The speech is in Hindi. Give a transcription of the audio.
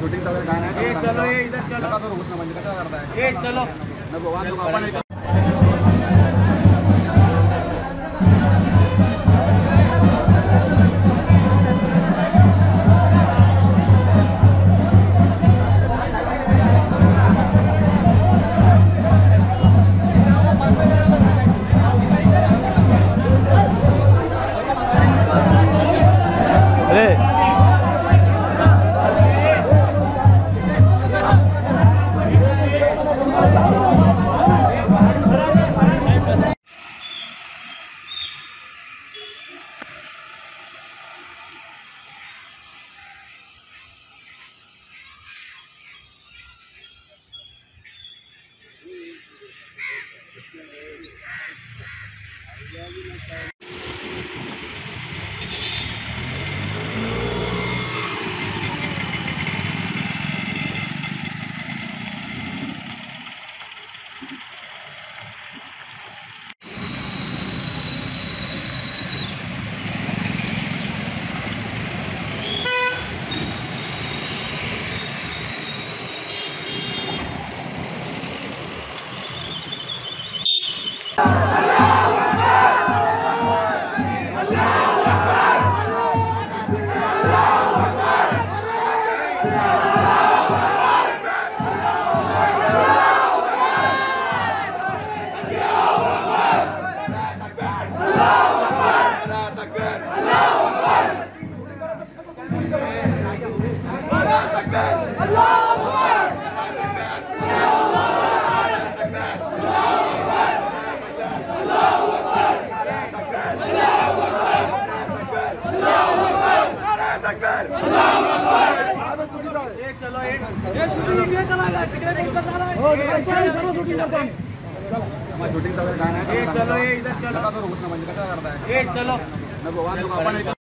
शूटिंग वगैरह गाना है। ये चलो, ये इधर चलो, तो रुकना बंद कैसा करता है। ये चलो भगवान को अपन शूटिंग वगैरह गाना है। ये चलो, ये इधर चलो, तो रुकना बंद कैसा करता है। ये चलो भगवान को अपन